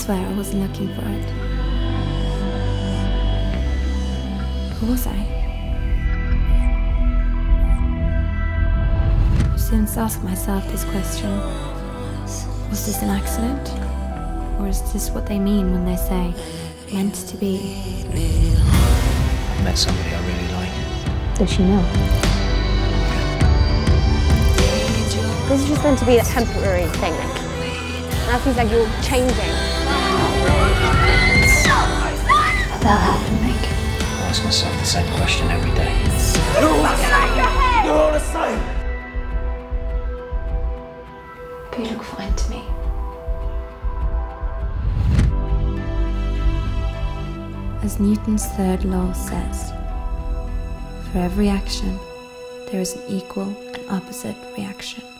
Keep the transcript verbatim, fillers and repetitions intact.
swear I wasn't looking for it. Who was I? I've since asked myself this question. Was this an accident? Or is this what they mean when they say, meant to be? I met somebody I really like. Does she know? This is just meant to be a temporary thing. Now it feels like you're changing. That happened, Nick. I ask myself the same question every day. You're all the same. But you look fine to me. As Newton's third law says, for every action, there is an equal and opposite reaction.